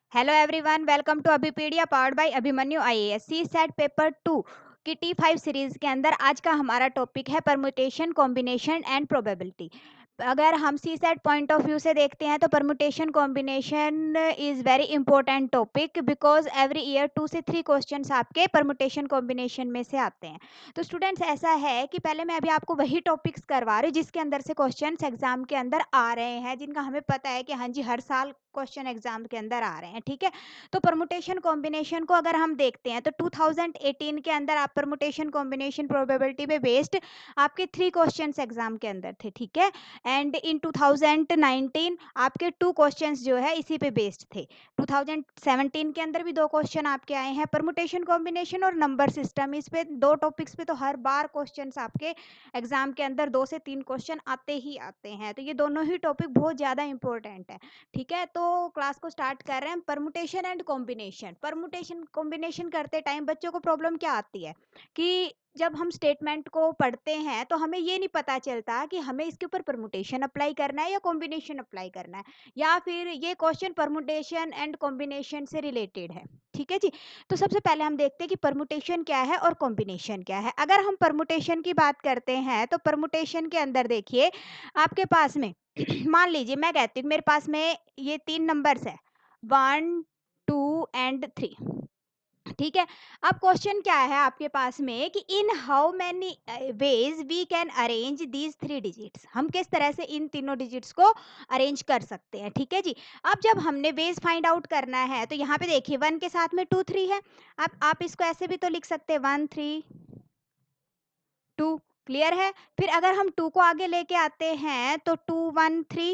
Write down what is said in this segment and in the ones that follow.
Hello everyone, welcome to Abhipedia powered by Abhimanyu IAS. CSAT paper 2 की T5 series के अंदर आज का हमारा टॉपिक है परमुटेशन, कॉम्बिनेशन एंड प्रोबेबिलिटी। अगर हम CSAT point of view से देखते हैं तो permutation combination is very important topic because every year 2 से 3 क्वेश्चंस आपके परमुटेशन कॉम्बिनेशन में से आते हैं। तो स्टूडेंट्स, ऐसा है कि पहले मैं अभी आपको वही टॉपिक्स करवा रही हूँ जिसके अंदर से क्वेश्चंस एग्जाम के अंदर आ रहे हैं, जिनका हमें पता है कि हाँ जी हर साल क्वेश्चन एग्जाम के अंदर आ रहे हैं। ठीक है, तो परमुटेशन कॉम्बिनेशन को अगर हम देखते हैं तो 2018 के अंदर आप परमुटेशन कॉम्बिनेशन प्रोबेबिलिटी पे बेस्ड आपके 3 क्वेश्चंस एग्जाम के अंदर थे। ठीक है, एंड इन 2019 आपके 2 क्वेश्चंस जो है इसी पे बेस्ड थे। 2017 के अंदर भी 2 क्वेश्चन आपके आए हैं, परमुटेशन कॉम्बिनेशन और नंबर सिस्टम। इस पे 2 टॉपिक्स पे तो हर बार क्वेश्चंस आपके एग्जाम के अंदर 2 से 3 क्वेश्चन आते ही आते हैं, तो ये दोनों ही टॉपिक बहुत ज़्यादा इंपॉर्टेंट है। ठीक है, तो क्लास को स्टार्ट कर रहे हैं। Permutation and combination. Permutation combination करते टाइम बच्चों को प्रॉब्लम क्या आती है कि जब हम स्टेटमेंट को पढ़ते हैं तो हमें ये नहीं पता चलता कि हमें इसके ऊपर परमुटेशन अप्लाई करना है या कॉम्बिनेशन अप्लाई करना है, या फिर ये क्वेश्चन परमुटेशन एंड कॉम्बिनेशन से रिलेटेड है। ठीक है जी, तो सबसे पहले हम देखते हैं कि परमुटेशन क्या है और कॉम्बिनेशन क्या है। अगर हम परमुटेशन की बात करते हैं तो परमुटेशन के अंदर देखिए आपके पास में मान लीजिए मैं कहती हूँ मेरे पास में ये 3 नंबर्स है, 1 2 एंड 3। ठीक है, अब क्वेश्चन क्या है आपके पास में कि in how many ways we can arrange these 3 digits. हम किस तरह से इन तीनों डिजिट्स को अरेंज कर सकते हैं। ठीक है जी, अब जब हमने वेज फाइंड आउट करना है तो यहाँ पे देखिए 1 के साथ में 2 3 है। अब आप इसको ऐसे भी तो लिख सकते हैं 1 3 2। क्लियर है, फिर अगर हम 2 को आगे लेके आते हैं तो 2 1 3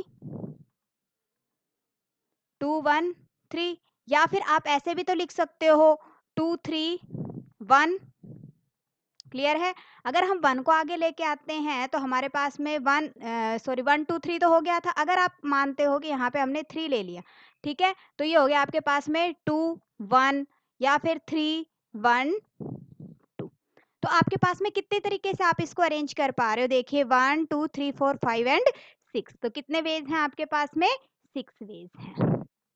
2 1 3, या फिर आप ऐसे भी तो लिख सकते हो 2 3 1। क्लियर है, अगर हम 1 को आगे लेके आते हैं तो हमारे पास में 1 2 3 तो हो गया था। अगर आप मानते हो कि यहाँ पे हमने 3 ले लिया, ठीक है, तो ये हो गया आपके पास में 2 1 या फिर 3 1 2। तो आपके पास में कितने तरीके से आप इसको अरेंज कर पा रहे हो? देखिए 1 2 3 4 5 एंड 6, तो कितने वेज हैं आपके पास में? 6 वेज हैं।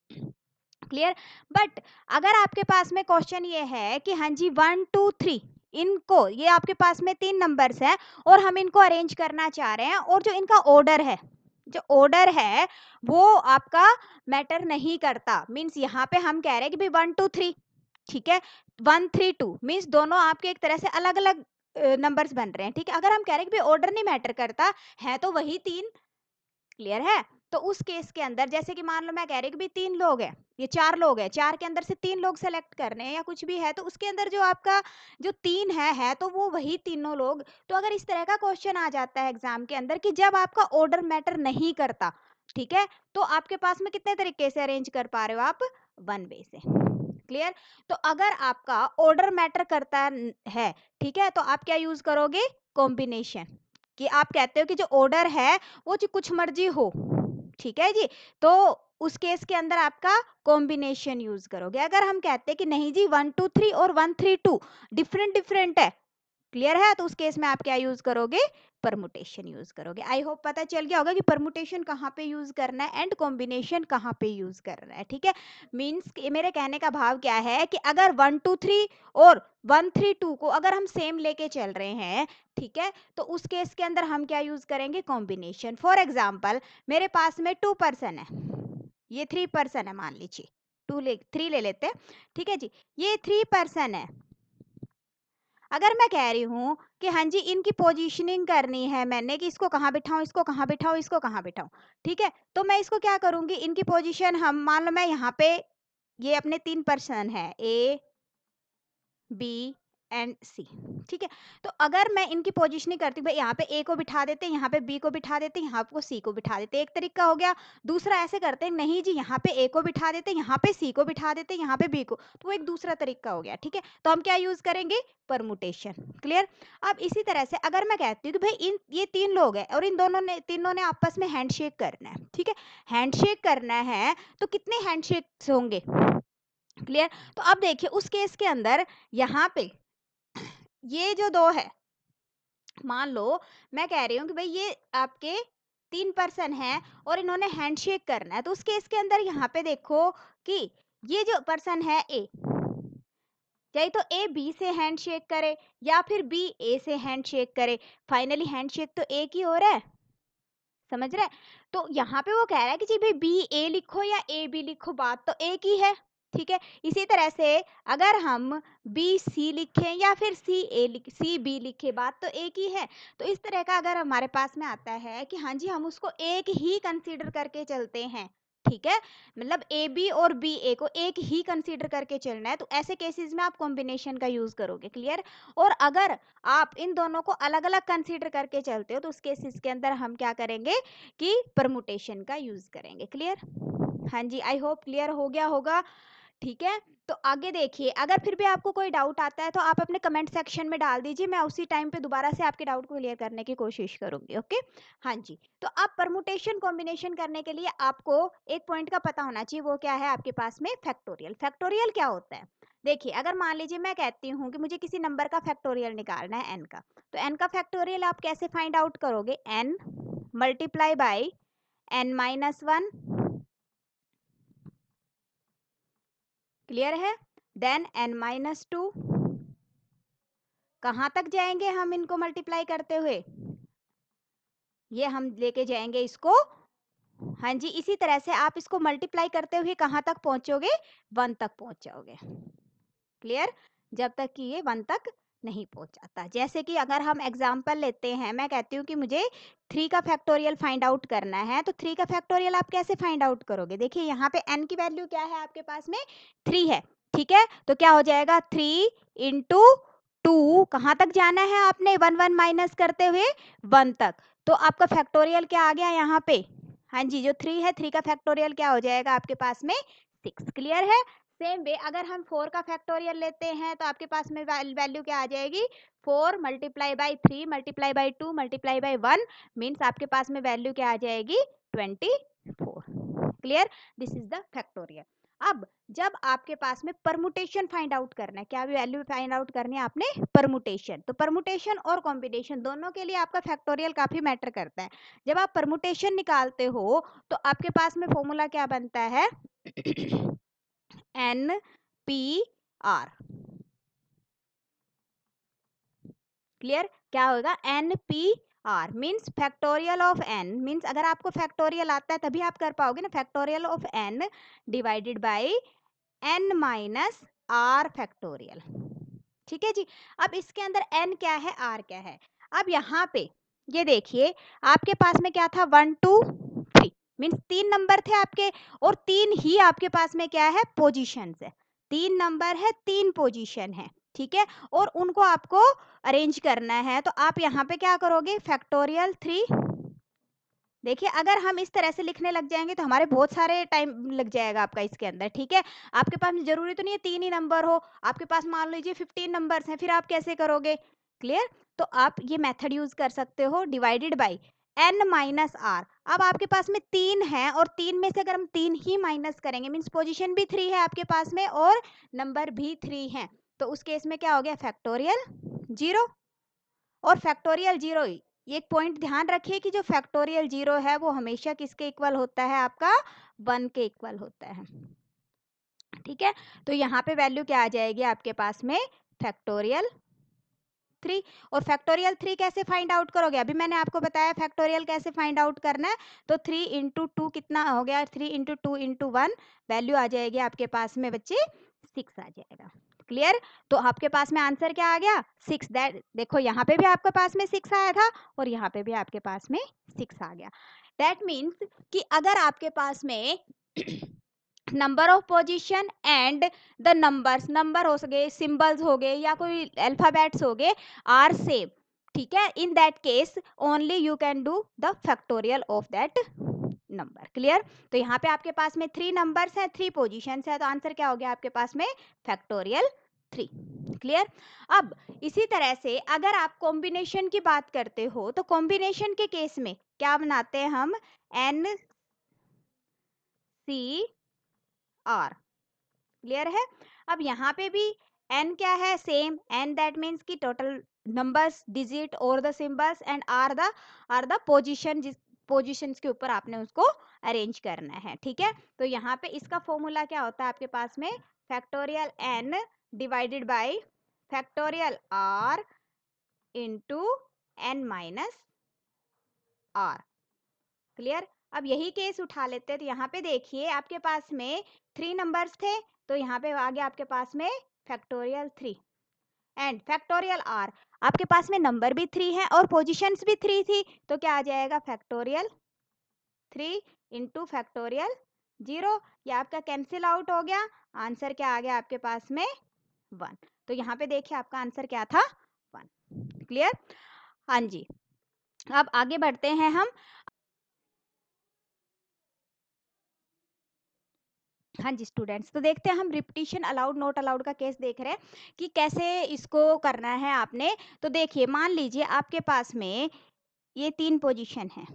क्लियर, बट अगर आपके पास में क्वेश्चन ये है कि हाँ जी 1 2 3, इनको, ये आपके पास में 3 नंबर्स हैं और हम इनको अरेंज करना चाह रहे हैं, और जो इनका ऑर्डर है, जो ऑर्डर है वो आपका मैटर नहीं करता। मींस यहाँ पे हम कह रहे हैं कि भाई 1 2 3, ठीक है, 1 3 2 मींस दोनों आपके एक तरह से अलग अलग नंबर्स बन रहे हैं। ठीक है, अगर हम कह रहे हैं कि भाई ऑर्डर नहीं मैटर करता है तो वही 3। क्लियर है, तो उस केस के अंदर जैसे कि मान लो मैं कह रही हूँ कि भाई 3 लोग हैं, ये 4 लोग हैं, 4 के अंदर से 3 लोग सेलेक्ट करने हैं या कुछ भी है, तो उसके अंदर जो आपका जो 3 है तो वो वही तीनों लोग। तो अगर इस तरह का क्वेश्चन आ जाता है एग्जाम के अंदर कि जब आपका ऑर्डर मैटर नहीं करता, ठीक है, तो आपके पास में कितने तरीके से अरेंज कर पा रहे हो आप? 1 वे से। क्लियर, तो अगर आपका ऑर्डर मैटर करता है, ठीक है, तो आप क्या यूज करोगे? कॉम्बिनेशन। कि आप कहते हो कि जो ऑर्डर है वो जो कुछ मर्जी हो, ठीक है जी, तो उस केस के अंदर आपका कॉम्बिनेशन यूज करोगे। अगर हम कहते हैं कि नहीं जी 1 2 3 और 1 3 2 डिफरेंट डिफरेंट है, क्लियर है, तो उस केस में आप क्या यूज करोगे? परमुटेशन यूज करोगे। आई होप पता चल गया होगा कि परमुटेशन कहाँ पे यूज करना है एंड कॉम्बिनेशन कहाँ पे यूज करना है। ठीक है, मींस मेरे कहने का भाव क्या है कि अगर 1 2 3 और 1 3 2 को अगर हम सेम लेके चल रहे हैं, ठीक है, तो उस केस के अंदर हम क्या यूज करेंगे? कॉम्बिनेशन। फॉर एग्जाम्पल मेरे पास में 2 पर्सन है, ये 3 पर्सन है, मान लीजिए 3 ले लेते हैं। ठीक है जी, ये 3 पर्सन है। अगर मैं कह रही हूँ कि हाँ जी इनकी पोजीशनिंग करनी है मैंने कि इसको कहाँ बिठाऊं, इसको कहाँ बिठाऊं, इसको कहाँ बिठाऊं, ठीक है, तो मैं इसको क्या करूंगी? इनकी पोजीशन, हम मान लो मैं यहाँ पे, ये अपने 3 पर्सन है ए बी एंड सी, ठीक है, तो अगर मैं इनकी पोजीशनिंग करती हूँ, भाई यहाँ पे ए को बिठा देते हैं, यहाँ पे बी को बिठा देते हैं, यहाँ पे सी को बिठा देते हैं, एक तरीका हो गया। दूसरा ऐसे करते हैं, नहीं जी यहाँ पे ए को बिठा देते हैं, यहाँ पे सी को बिठा देते हैं, यहाँ पे बी को, तो वो एक दूसरा तरीका हो गया। ठीक है, तो हम क्या यूज करेंगे? परमुटेशन। क्लियर, अब इसी तरह से अगर मैं कहती हूँ कि भाई इन ये 3 लोग हैं और इन तीनों ने आपस में हैंडशेक करना है, ठीक है, हैंडशेक करना है, तो कितने हैंडशेक्स होंगे? क्लियर, तो अब देखिए उस केस के अंदर यहाँ पे ये जो 2 है, मान लो मैं कह रही हूँ कि भाई ये आपके 3 पर्सन हैं और इन्होंने हैंडशेक करना है, तो उस केस के अंदर यहाँ पे देखो कि ये जो पर्सन है ए, चाहे तो ए बी से हैंड शेक करे या फिर बी ए से हैंड शेक करे, फाइनली हैंड शेक तो ए की हो रहा है, समझ रहे? तो यहाँ पे वो कह रहा है कि जी भाई बी ए लिखो या ए बी लिखो, बात तो ए की है, ठीक है। इसी तरह से अगर हम बी सी लिखें या फिर सी बी लिखे, बात तो एक ही है। तो इस तरह का अगर हमारे पास में आता है कि हाँ जी हम उसको एक ही कंसीडर करके चलते हैं, ठीक है, मतलब ए बी और बी ए को एक ही कंसीडर करके चलना है, तो ऐसे केसेस में आप कॉम्बिनेशन का यूज करोगे, क्लियर। और अगर आप इन दोनों को अलग अलग कंसीडर करके चलते हो तो उस केसेस के अंदर हम क्या करेंगे कि परमुटेशन का यूज करेंगे, क्लियर। हाँ जी, आई होप क्लियर हो गया होगा, ठीक है। तो आगे देखिए, अगर फिर भी आपको कोई डाउट आता है तो आप अपने कमेंट सेक्शन में डाल दीजिए, मैं उसी टाइम पे दोबारा से आपके डाउट को क्लियर करने की कोशिश करूंगी, ओके। हाँ जी, तो अब परमुटेशन कॉम्बिनेशन करने के लिए आपको एक पॉइंट का पता होना चाहिए, वो क्या है आपके पास में, फैक्टोरियल। फैक्टोरियल क्या होता है, देखिए अगर मान लीजिए मैं कहती हूँ कि मुझे किसी नंबर का फैक्टोरियल निकालना है एन का, तो एन का फैक्टोरियल आप कैसे फाइंड आउट करोगे, N multiply by N minus one, clear है, देन एन माइनस टू, कहाँ तक जाएंगे हम इनको मल्टीप्लाई करते हुए, ये हम लेके जाएंगे इसको, हाँ जी, इसी तरह से आप इसको मल्टीप्लाई करते हुए कहाँ तक पहुंचोगे, वन तक पहुंच जाओगे, क्लियर, जब तक कि ये वन तक नहीं पहुंच जाता। जैसे कि अगर हम एग्जांपल लेते हैं, मैं कहती हूँ कि मुझे 3 का फैक्टोरियल फाइंड आउट करना है, तो 3 का फैक्टोरियल आप कैसे फाइंड आउट करोगे, देखिए यहाँ पे n की वैल्यू क्या है आपके पास में, 3 है, ठीक है, तो क्या हो जाएगा 3 इंटू 2, कहाँ तक जाना है आपने, 1 1 माइनस करते हुए 1 तक, तो आपका फैक्टोरियल क्या आ गया यहाँ पे, हाँ जी, जो 3 है 3 का फैक्टोरियल क्या हो जाएगा आपके पास में 6, क्लियर है। सेम वे अगर हम 4 का फैक्टोरियल लेते हैं तो आपके पास में वैल्यू क्या आ जाएगी, 4 multiply by 3 multiply by 2 multiply by 1, means आपके पास में वैल्यू क्या आ जाएगी 24, clear, this is the factorial. अब जब आपके पास में परमुटेशन फाइंड आउट करना है, क्या वैल्यू फाइंड आउट करनी है आपने, परमुटेशन, तो परमुटेशन और कॉम्बिनेशन दोनों के लिए आपका फैक्टोरियल काफी मैटर करता है। जब आप परमुटेशन निकालते हो तो आपके पास में फॉर्मूला क्या बनता है एन पी आर, क्लियर, क्या होगा N P R means factorial of N, means अगर आपको फैक्टोरियल आता है तभी आप कर पाओगे ना, factorial of N divided by N minus R factorial, ठीक है जी। अब इसके अंदर एन क्या है आर क्या है, अब यहाँ पे ये देखिए आपके पास में क्या था 1 2 3, मीन्स 3 नंबर थे आपके, और 3 ही आपके पास में क्या है पोजीशन है, 3 नंबर है 3 पोजीशन है, ठीक है, और उनको आपको अरेंज करना है, तो आप यहाँ पे क्या करोगे फैक्टोरियल 3, देखिए अगर हम इस तरह से लिखने लग जाएंगे तो हमारे बहुत सारे टाइम लग जाएगा आपका इसके अंदर, ठीक है। आपके पास जरूरी तो नहीं है 3 ही नंबर हो, आपके पास मान लीजिए 15 नंबर्स हैं, फिर आप कैसे करोगे, क्लियर, तो आप ये मेथड यूज कर सकते हो divided by n minus R. अब आपके पास में 3 है और 3 में से अगर हम 3 ही माइनस करेंगे, मीन्स पोजीशन भी 3 है आपके पास में और नंबर भी 3 है, तो उस केस में क्या हो गया फैक्टोरियल 0, और फैक्टोरियल 0, ये एक पॉइंट ध्यान रखिए कि जो फैक्टोरियल 0 है वो हमेशा किसके इक्वल होता है, आपका 1 के इक्वल होता है, ठीक है। तो यहाँ पे वैल्यू क्या आ जाएगी आपके पास में फैक्टोरियल 3, और फैक्टोरियल 3 कैसे फाइंड आउट करोगे, अभी मैंने आपको बताया फैक्टोरियल कैसे फाइंड आउट करना है, तो 3 इंटू 2 कितना हो गया, 3 इंटू 2 इंटू 1, वैल्यू आ जाएगी आपके पास में बच्चे 6 आ जाएगा, क्लियर। तो आपके पास में आंसर क्या आ गया 6, दैट देखो यहाँ पे भी आपके पास में 6 आया था और यहाँ पे भी आपके पास में 6 आ गया, दैट मीन्स कि अगर आपके पास में number of position and the numbers, number हो गए सिंबल्स हो गए या कोई अल्फाबेट्स हो गए आर सेम, ठीक है, in that case only you can do the factorial of that number, clear. तो यहाँ पे आपके पास में 3 नंबर्स हैं 3 पोजीशंस है, तो आंसर क्या हो गया आपके पास में फैक्टोरियल 3, क्लियर। अब इसी तरह से अगर आप कॉम्बिनेशन की बात करते हो तो कॉम्बिनेशन के केस में क्या बनाते हैं हम एन सी आर, क्लियर है। अब यहाँ पे भी n क्या है सेम, n दैट मीन्स की टोटल नंबर्स डिजिट और the symbols and are the position positions के ऊपर आपने उसको अरेंज करना है, ठीक है। तो यहाँ पे इसका फॉर्मूला क्या होता है आपके पास में, factorial n divided by factorial r into n minus r। Clear. अब यही केस उठा लेते हैं, तो यहाँ पे देखिए आपके पास में 3 नंबर्स थे, तो यहाँ पे आ गया आपके पास में फैक्टोरियल 3 एंड फैक्टोरियल r। आपके पास में नंबर भी 3 है और पोजीशंस भी 3 थी, तो क्या आ जाएगा फैक्टोरियल 3 इंटू फैक्टोरियल 0। ये आपका कैंसिल आउट हो गया, आंसर क्या आ गया आपके पास में 1। तो यहाँ पे देखिए आपका आंसर क्या था 1। क्लियर। हाँ जी, अब आगे बढ़ते हैं हम। हाँ जी स्टूडेंट्स, तो देखते हैं हम रिपीटिशन अलाउड नॉट अलाउड का केस देख रहे हैं कि कैसे इसको करना है आपने। तो देखिए मान लीजिए आपके पास में ये 3 पोजीशन है,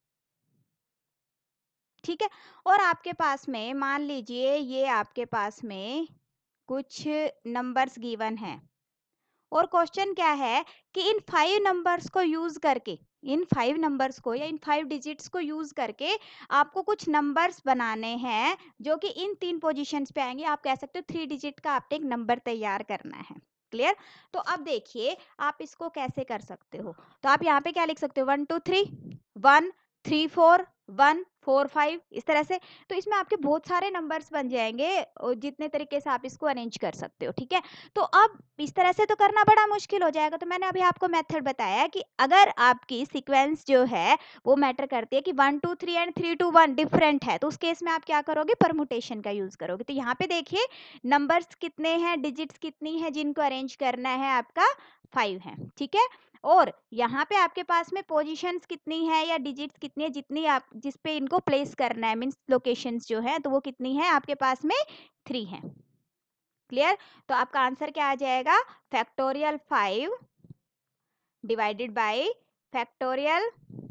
ठीक है, और आपके पास में मान लीजिए ये आपके पास में कुछ नंबर्स गिवन है और क्वेश्चन क्या है कि इन 5 नंबर्स को यूज करके, इन 5 नंबर्स को या इन 5 डिजिट्स को यूज करके आपको कुछ नंबर्स बनाने हैं जो कि इन 3 पोजीशंस पे आएंगे। आप कह सकते हो 3 डिजिट का आपने एक नंबर तैयार करना है। क्लियर। तो अब देखिए आप इसको कैसे कर सकते हो, तो आप यहाँ पे क्या लिख सकते हो 1 2 3 1 3 4 1 4 5 इस तरह से। तो इसमें आपके बहुत सारे नंबर्स बन जाएंगे और जितने तरीके से आप इसको अरेंज कर सकते हो, ठीक है। तो अब इस तरह से तो करना बड़ा मुश्किल हो जाएगा, तो मैंने अभी आपको मेथड बताया कि अगर आपकी सीक्वेंस जो है वो मैटर करती है कि 1 2 3 एंड 3 2 1 डिफरेंट है, तो उस केस में आप क्या करोगे, परमुटेशन का यूज करोगे। तो यहाँ पे देखिए नंबर्स कितने हैं, डिजिट्स कितनी है जिनको अरेंज करना है, आपका 5 है, ठीक है। और यहाँ पे आपके पास में पोजीशंस कितनी है या डिजिट्स कितनी है, जितनी आप जिस पे इनको प्लेस करना है, मींस लोकेशंस जो है, तो वो कितनी है आपके पास में 3 है। क्लियर। तो आपका आंसर क्या आ जाएगा, factorial 5 divided by factorial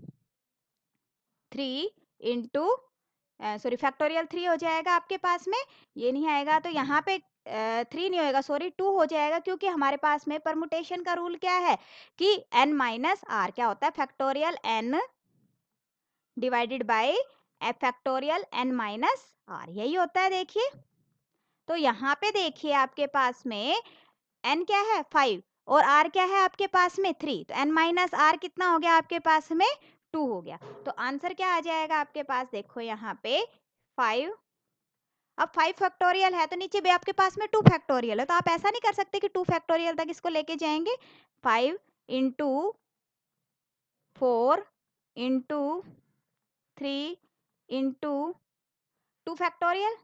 3 into sorry factorial 3 हो जाएगा आपके पास में, ये नहीं आएगा तो यहाँ पे 3 नहीं होएगा, सॉरी 2 हो जाएगा, क्योंकि हमारे पास में परमुटेशन का रूल क्या है कि n माइनस आर क्या होता है, factorial n divided by factorial n minus R, यही होता है। देखिए तो यहाँ पे देखिए आपके पास में n क्या है 5 और r क्या है आपके पास में 3, तो n माइनस आर कितना हो गया आपके पास में 2 हो गया। तो आंसर क्या आ जाएगा आपके पास, देखो यहाँ पे 5। अब 5 फैक्टोरियल है तो नीचे भी आपके पास में 2 फैक्टोरियल है, तो आप ऐसा नहीं कर सकते कि 2 फैक्टोरियल तक इसको लेके जाएंगे। 5 इंटू 4 इंटू 3 इंटू 2 फैक्टोरियल,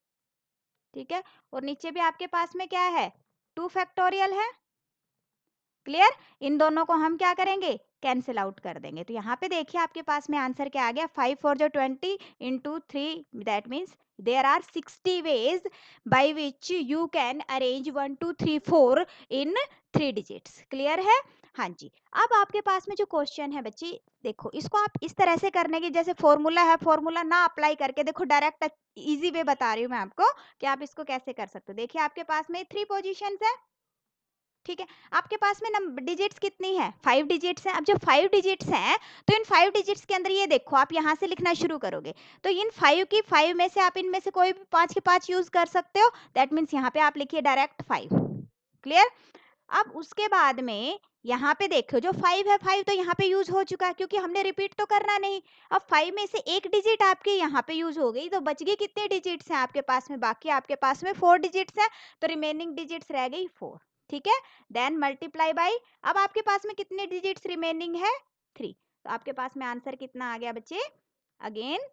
ठीक है, और नीचे भी आपके पास में क्या है 2 फैक्टोरियल है। क्लियर। इन दोनों को हम क्या करेंगे, कैंसिल आउट कर देंगे। तो यहाँ पे देखिए आपके पास में आंसर क्या आ गया, 5 4 जो 20 into 3, that means there are 60 ways by which you can arrange 1 2 3 4 in 3 digits. Clear है। हाँ जी। अब आपके पास में जो क्वेश्चन है बच्चे, देखो इसको आप इस तरह से करने की, जैसे फॉर्मूला है, फॉर्मूला ना अप्लाई करके, देखो डायरेक्ट इजी वे बता रही हूँ मैं आपको कि आप इसको कैसे कर सकते हो। देखिए आपके पास में 3 पोजीशंस है, ठीक है, आपके पास में नंबर डिजिट्स कितनी है, 5 डिजिट्स हैं। अब जब 5 डिजिट्स हैं तो इन 5 डिजिट्स के अंदर ये देखो आप यहाँ से लिखना शुरू करोगे, तो इन 5 की 5 में से आप इनमें से कोई भी 5 के 5 यूज कर सकते हो, दैट मीन्स यहाँ पे आप लिखिए डायरेक्ट 5। क्लियर। अब उसके बाद में यहाँ पे देखो जो 5 है, 5 तो यहाँ पे यूज हो चुका है क्योंकि हमने रिपीट तो करना नहीं। अब 5 में से एक डिजिट आपके यहाँ पे यूज हो गई, तो बच गई कितने डिजिट्स हैं आपके पास में, बाकी आपके पास में 4 डिजिट्स हैं, तो रिमेनिंग डिजिट्स रह गई 4। ठीक है, देन मल्टीप्लाई बाई, अब आपके पास में कितने डिजिट्स रिमेनिंग है 3, तो आपके पास में आंसर कितना आ गया बच्चे, अगेन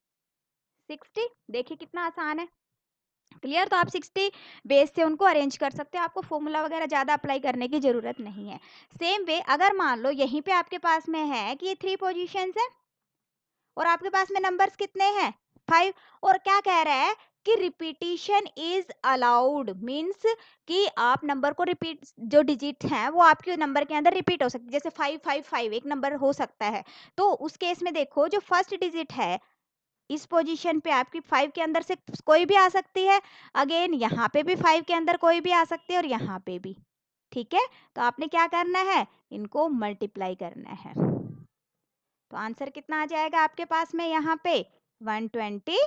60। देखिए कितना आसान है। क्लियर। तो आप 60 बेस से उनको अरेंज कर सकते हो, आपको फॉर्मूला वगैरह ज़्यादा अप्लाई करने की ज़रूरत नहीं है। सेम वे अगर मान लो यहीं पे आपके पास में है कि ये 3 पोजीशंस है और आपके पास में नंबर्स कितने हैं 5, और क्या कह रहा है कि रिपीटिशन इज अलाउड, मीन्स कि आप नंबर को रिपीट, जो डिजिट हैं वो आपके नंबर के अंदर रिपीट हो सकती है, जैसे 5 5 5 एक नंबर हो सकता है। तो उस केस में देखो जो फर्स्ट डिजिट है इस पोजीशन पे आपकी 5 के अंदर से कोई भी आ सकती है, अगेन यहाँ पे भी 5 के अंदर कोई भी आ सकती है और यहाँ पे भी। ठीक है, तो आपने क्या करना है, इनको मल्टीप्लाई करना है। तो तो आंसर कितना आ जाएगा आपके पास में यहाँ पे 125।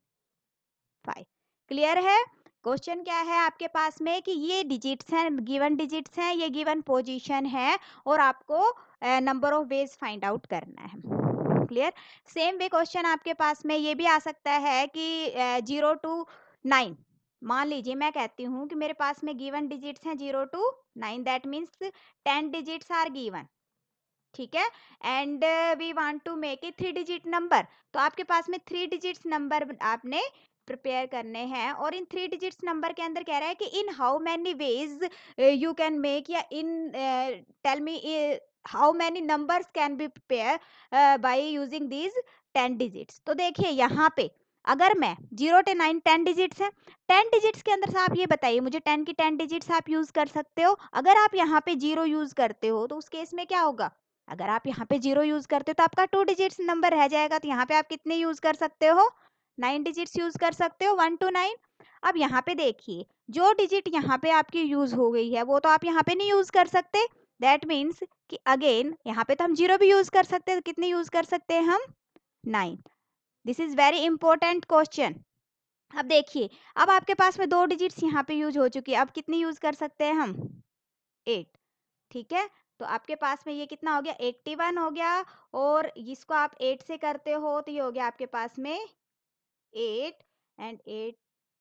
क्लियर है? क्वेश्चन क्या है आपके पास में कि ये डिजिट्स हैं, गिवन डिजिट्स हैं, ये गिवन पोजीशन है और आपको number of ways find out करना है। क्लियर? सेम वे क्वेश्चन आपके पास में ये भी आ सकता है कि 0 to 9। मान लीजिए मैं कहती हूँ कि मेरे पास में गिवन डिजिट्स हैं 0 to 9, that means 10 digits are given. ठीक है, and we want to make a 3 digit number. तो आपके पास में 3 डिजिट्स नंबर आपने प्रिपेयर करने हैं और इन 3 डिजिट्स नंबर के अंदर कह रहा है कि in how many ways you can make, या in tell me how many numbers can be prepare by using these 10 digits. तो देखिए यहाँ पे अगर मैं 0 to 9 10 डिजिट्स हैं, 10 डिजिट्स के अंदर से आप ये बताइए मुझे 10 की 10 डिजिट्स आप यूज कर सकते हो। अगर आप यहाँ पे 0 यूज करते हो तो उस केस में क्या होगा? अगर आप यहाँ पे 0 यूज करते हो तो आपका 2 डिजिट्स नंबर रह जाएगा। तो यहाँ पे आप कितने यूज कर सकते हो? 9 डिजिट्स यूज कर सकते हो, 1 to 9। अब यहाँ पे देखिए जो डिजिट यहाँ पे आपकी यूज हो गई है वो तो आप यहाँ पे नहीं यूज कर सकते। दैट मीन्स कि अगेन यहाँ पे तो हम 0 भी यूज कर सकते हैं, तो कितने यूज कर सकते हैं हम? 9। This is very important question. अब देखिए अब आपके पास में 2 डिजिट्स यहाँ पे यूज हो चुकी है, अब कितनी यूज कर सकते हैं हम? 8। ठीक है, तो आपके पास में ये कितना हो गया? 81 हो गया। और इसको आप 8 से करते हो तो ये हो गया आपके पास में 8 एंड 8।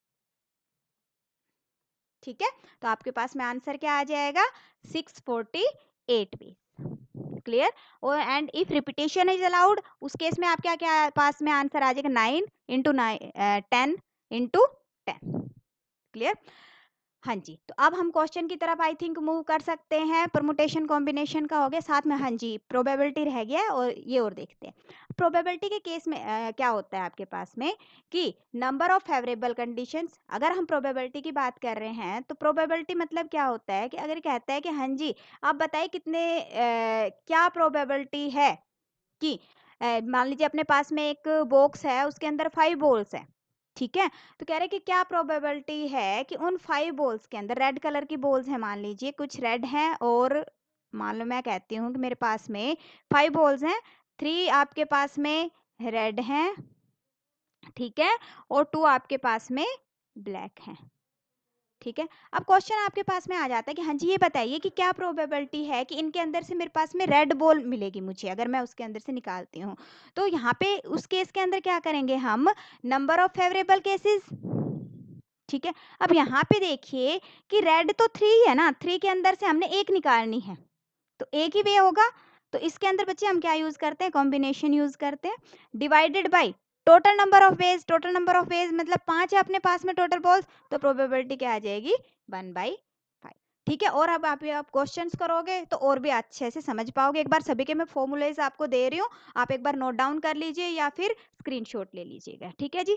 ठीक है, तो आपके पास में आंसर क्या आ जाएगा? 648 भी। क्लियर? और and if repetition is allowed उस केस में आप क्या क्या पास में आंसर आ जाएगा? 9 इंटू 10 इंटू 10। क्लियर? हाँ जी, तो अब हम क्वेश्चन की तरफ आई थिंक मूव कर सकते हैं। परमुटेशन कॉम्बिनेशन का हो गया, साथ में हाँ जी प्रोबेबिलिटी रह गया और ये और देखते हैं। प्रोबेबिलिटी के केस में क्या होता है आपके पास में कि नंबर ऑफ फेवरेबल कंडीशंस। अगर हम प्रोबेबिलिटी की बात कर रहे हैं तो प्रोबेबिलिटी मतलब क्या होता है कि अगर कहता है कि हाँ जी आप बताइए कितने क्या प्रोबेबिलिटी है कि मान लीजिए अपने पास में एक बॉक्स है उसके अंदर 5 बॉल्स है। ठीक है, तो कह रहे कि क्या प्रोबेबिलिटी है कि उन 5 बॉल्स के अंदर रेड कलर की बॉल्स हैं, मान लीजिए कुछ रेड हैं और मान लो मैं कहती हूँ कि मेरे पास में 5 बॉल्स हैं, 3 आपके पास में रेड हैं, ठीक है, और 2 आपके पास में ब्लैक हैं। ठीक है, अब क्वेश्चन आपके पास में आ जाता है कि हाँ जी ये बताइए कि क्या प्रोबेबिलिटी है कि इनके अंदर से मेरे पास में रेड बॉल मिलेगी मुझे, अगर मैं उसके अंदर से निकालती हूँ। तो यहाँ पे उस केस के अंदर क्या करेंगे हम? Number of favourable cases. ठीक है, अब यहाँ पे देखिए कि रेड तो 3 है ना, 3 के अंदर से हमने एक निकालनी है तो एक ही वे होगा। तो इसके अंदर बच्चे हम क्या यूज करते हैं? कॉम्बिनेशन यूज करते हैं, divided by total number of ways. Total number of ways मतलब 5 है अपने पास में टोटल बॉल्स, तो प्रोबेबिलिटी क्या आ जाएगी? 1/5। ठीक है, और अब आप क्वेश्चंस करोगे तो और भी अच्छे से समझ पाओगे। एक बार सभी के मैं फॉर्मूलेज आपको दे रही हूँ, आप एक बार नोट डाउन कर लीजिए या फिर स्क्रीनशॉट ले लीजिएगा। ठीक है जी,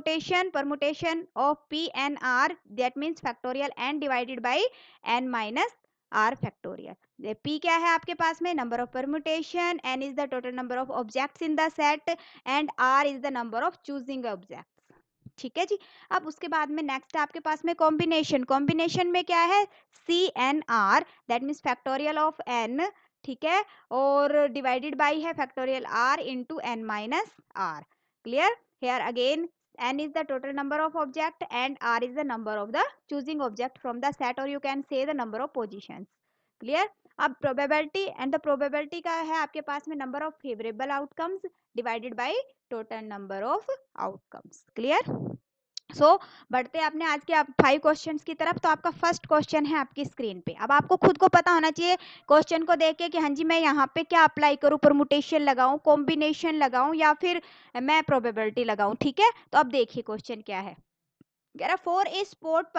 permutation of P N R, that means factorial N divided by N minus R factorial. P क्या है आपके पास में? Number of permutation, N is the total number of objects in the set and R is the number of choosing object. ठीक है जी, अब उसके बाद में नेक्स्ट आपके पास में कॉम्बिनेशन। कॉम्बिनेशन में क्या है? C N R, that means factorial of N. ठीक है, और डिवाइडेड बाई है factorial R into N minus R. Clear? Here again n is the total number of object and r is the number of the choosing object from the set, or you can say the number of positions. Clear? अब probability and the probability का है आपके पास में number of favourable outcomes divided by total number of outcomes. Clear? बढ़ते हैं अपने आज के 5 क्वेश्चंस की तरफ। तो आपका फर्स्ट क्वेश्चन है आपकी स्क्रीन पे। अब आपको खुद को पता होना चाहिए क्वेश्चन को देख के कि हाँ जी मैं यहाँ पे क्या अप्लाई करूँ, परमुटेशन लगाऊं, कॉम्बिनेशन लगाऊं या फिर मैं प्रोबेबिलिटी लगाऊं। ठीक है, तो अब देखिए क्वेश्चन क्या है। कह रहा for a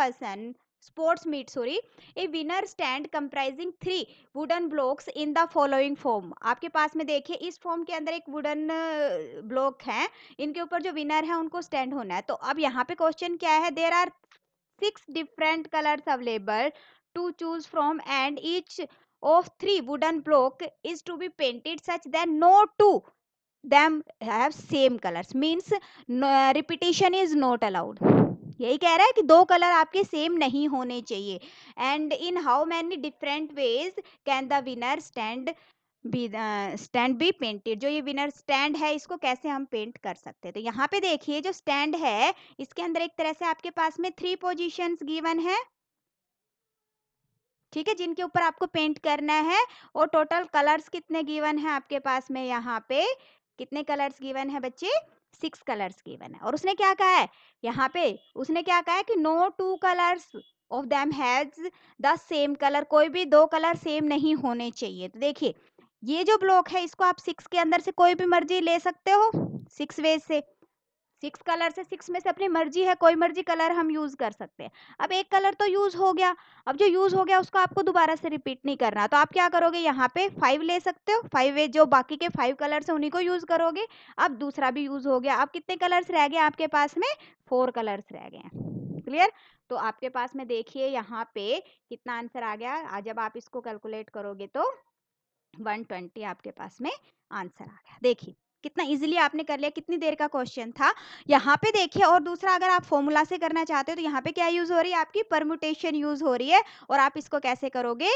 sports meet, a winner stand comprising 3 wooden blocks in the following form। आपके पास में देखिए इस फॉर्म के अंदर एक वुडन ब्लॉक है, इनके ऊपर जो विनर है उनको स्टैंड होना है। तो अब यहाँ पे क्वेश्चन क्या है? There are 6 different colours available to choose from and each of 3 wooden block is to be painted such that no two them have same colors, means repetition is not allowed। यही कह रहा है कि 2 colour आपके same नहीं होने चाहिए। And in how many different ways can the winner stand, be stand be painted. जो ये विनर स्टैंड है इसको कैसे हम पेंट कर सकते हैं, तो यहाँ पे देखिए जो स्टैंड है इसके अंदर एक तरह से आपके पास में 3 पोजीशंस गिवन है, ठीक है, जिनके ऊपर आपको पेंट करना है। और टोटल कलर्स कितने गिवन है आपके पास में, यहाँ पे कितने कलर्स गिवन है बच्चे, 6 कलर्स गिवन है। और उसने क्या कहा है, यहाँ पे उसने क्या कहा है कि no 2 colours of them has the same colour, कोई भी 2 कलर सेम नहीं होने चाहिए। तो देखिए ये जो ब्लॉक है इसको आप 6 के अंदर से कोई भी मर्जी ले सकते हो, 6 वेज से, 6 कलर से, 6 में से अपनी मर्जी है, कोई मर्जी कलर हम यूज कर सकते हैं। अब एक कलर तो यूज हो गया, अब जो यूज हो गया उसको आपको दोबारा से रिपीट नहीं करना, तो आप क्या करोगे, यहाँ पे 5 ले सकते हो, 5 वे जो बाकी के 5 कलर्स हैं उन्हीं को यूज करोगे। अब दूसरा भी यूज हो गया, अब कितने कलर्स रह गए आपके पास में, 4 कलर्स रह गए हैं। क्लियर। तो आपके पास में देखिए यहाँ पे कितना आंसर आ गया, आज जब आप इसको कैलकुलेट करोगे तो 120 आपके पास में आंसर आ गया। देखिए कितना इजीली आपने कर लिया, कितनी देर का क्वेश्चन था। यहाँ पे देखिए, और दूसरा अगर आप फॉर्मूला से करना चाहते हो तो यहाँ पे क्या यूज हो रही है, आपकी परमुटेशन यूज हो रही है। और आप इसको कैसे करोगे,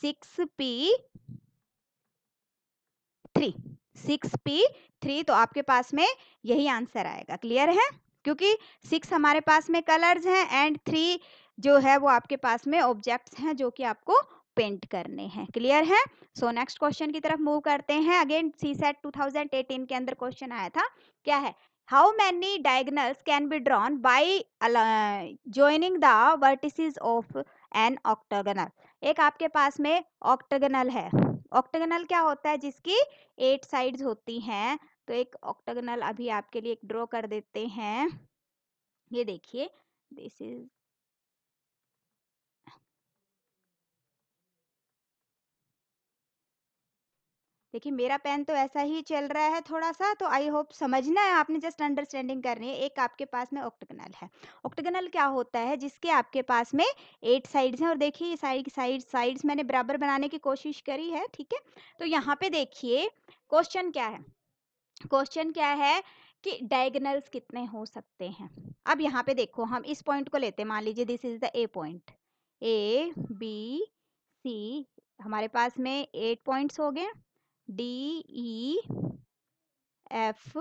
6p3, 6p3, तो आपके पास में यही आंसर आएगा। क्लियर है, क्योंकि 6 हमारे पास में कलर्स हैं एंड 3 जो है वो आपके पास में ऑब्जेक्ट्स हैं जो कि आपको पेंट करने हैं। क्लियर है। सो नेक्स्ट क्वेश्चन की तरफ मूव करते हैं। अगेन सीसेट 2018 के अंदर क्वेश्चन आया था, क्या है, how many diagonals can be drawn by joining the vertices of an octagonal। एक आपके पास में ऑक्टागोनल है, ऑक्टागोनल क्या होता है, जिसकी 8 साइड्स होती हैं। तो एक ऑक्टागोनल अभी आपके लिए एक ड्रॉ कर देते हैं। ये देखिए, दिस इज, देखिए मेरा पेन तो ऐसा ही चल रहा है थोड़ा सा, तो आई होप समझना है आपने, जस्ट अंडरस्टैंडिंग करनी है। एक आपके पास में ऑक्टागोनल है, ऑक्टागोनल क्या होता है, जिसके आपके पास में 8 साइड्स हैं। और देखिए ये साइड्स मैंने बराबर बनाने की कोशिश करी है, ठीक है। तो यहाँ पे देखिए क्वेश्चन क्या है, क्वेश्चन क्या है कि डायगोनल्स कितने हो सकते हैं। अब यहाँ पे देखो हम इस पॉइंट को लेते हैं, मान लीजिए this is the a point, A B C, हमारे पास में 8 पॉइंट्स हो गए, D E F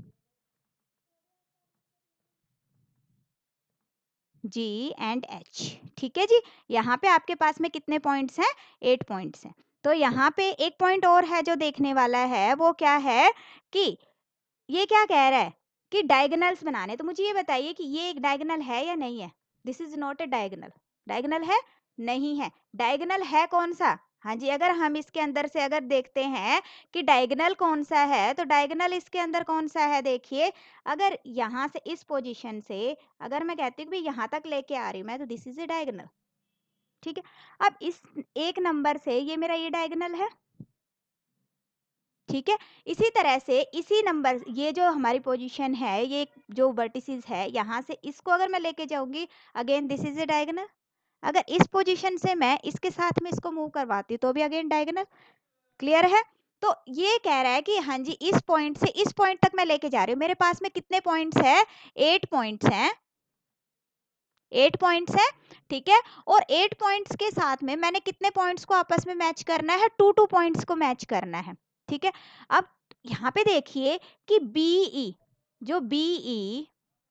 G and H, ठीक है जी। यहाँ पे आपके पास में कितने पॉइंट्स हैं, 8 पॉइंट्स हैं। तो यहाँ पे एक पॉइंट और है जो देखने वाला है, वो क्या है कि ये क्या कह रहा है कि डायगोनल्स बनाने। तो मुझे ये बताइए कि ये एक डायगोनल है या नहीं है, this is not a diagonal, diagonal है, नहीं है। डायगोनल है कौन सा, हाँ जी, अगर हम इसके अंदर से अगर देखते हैं कि डायगोनल कौन सा है, तो डायगोनल इसके अंदर कौन सा है, देखिए अगर यहाँ से इस पोजीशन से अगर मैं कहती हूँ कि यहाँ तक लेके आ रही हूँ मैं, तो दिस इज ए डायगोनल, ठीक है। अब इस एक नंबर से ये मेरा ये डायगोनल है, ठीक है। इसी तरह से इसी नंबर, ये जो हमारी पोजीशन है, ये जो वर्टिसेस है, यहाँ से इसको अगर मैं लेके जाऊंगी, again this is a diagonal. अगर इस पोजीशन से मैं इसके साथ में इसको मूव करवाती हूँ तो भी अगेन डायगोनल। क्लियर है। तो ये कह रहा है कि हाँ जी, इस पॉइंट से इस पॉइंट तक मैं लेके जा रही हूँ, मेरे पास में कितने पॉइंट्स है, 8 पॉइंट्स हैं, 8 पॉइंट्स है, ठीक है। और 8 पॉइंट्स के साथ में मैंने कितने पॉइंट्स को आपस में मैच करना है, 2 पॉइंट्स को मैच करना है, ठीक है। अब यहाँ पे देखिए कि बीई, जो बीई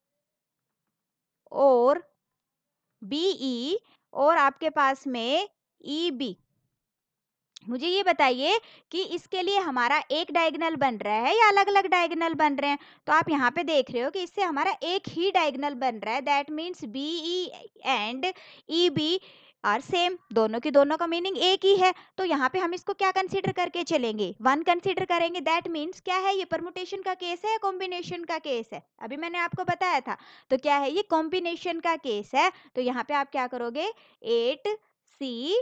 और बीई और आपके पास में ईबी, मुझे ये बताइए कि इसके लिए हमारा एक डायगोनल बन रहा है या अलग अलग डायगोनल बन रहे हैं। तो आप यहाँ पे देख रहे हो कि इससे हमारा एक ही डायगोनल बन रहा है, that means B E and E B are same, दोनों की दोनों का मीनिंग एक ही है। तो यहाँ पे हम इसको क्या कंसीडर करके चलेंगे, 1 कंसीडर करेंगे, दैट मीन्स क्या है, ये परमुटेशन का केस है या कॉम्बिनेशन का केस है, अभी मैंने आपको बताया था। तो क्या है, ये कॉम्बिनेशन का केस है। तो यहाँ पे आप क्या करोगे, 8C2,